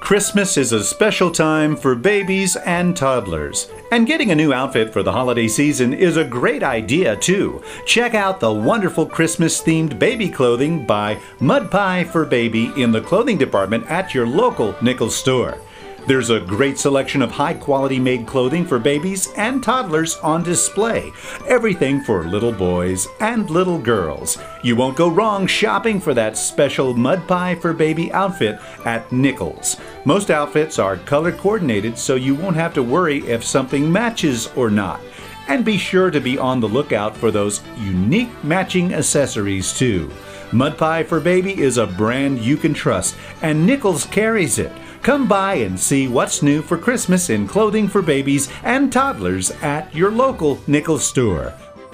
Christmas is a special time for babies and toddlers. And getting a new outfit for the holiday season is a great idea too. Check out the wonderful Christmas-themed baby clothing by Mud Pie for Baby in the clothing department at your local Nichols store. There's a great selection of high-quality made clothing for babies and toddlers on display. Everything for little boys and little girls. You won't go wrong shopping for that special Mud Pie for Baby outfit at Nichols. Most outfits are color coordinated so you won't have to worry if something matches or not. And be sure to be on the lookout for those unique matching accessories too. Mud Pie for Baby is a brand you can trust, and Nichols carries it. Come by and see what's new for Christmas in clothing for babies and toddlers at your local Nichols store.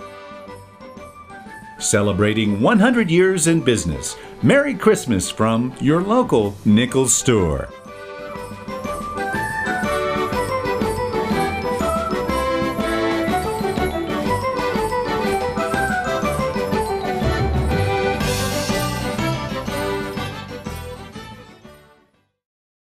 Celebrating 100 years in business. Merry Christmas from your local Nichols store.